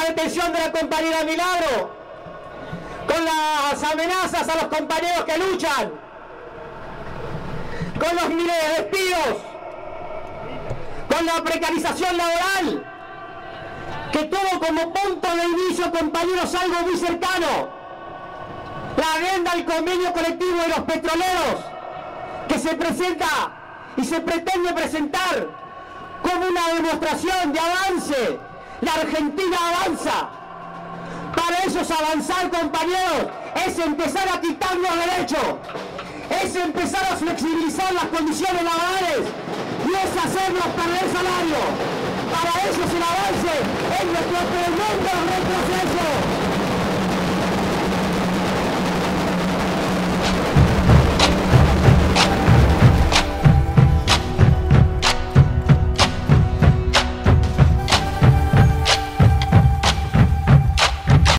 la detención de la compañera Milagro, con las amenazas a los compañeros que luchan, con los miles de despidos, con la precarización laboral, que tuvo como punto de inicio, compañeros, algo muy cercano: la adenda al convenio colectivo de los petroleros, que se presenta y se pretende presentar como una demostración de avance. La Argentina avanza. Para ellos avanzar, compañeros, es empezar a quitarnos derechos, es empezar a flexibilizar las condiciones laborales y es hacernos perder salario. Para ellos el avance es nuestro tremendo retroceso.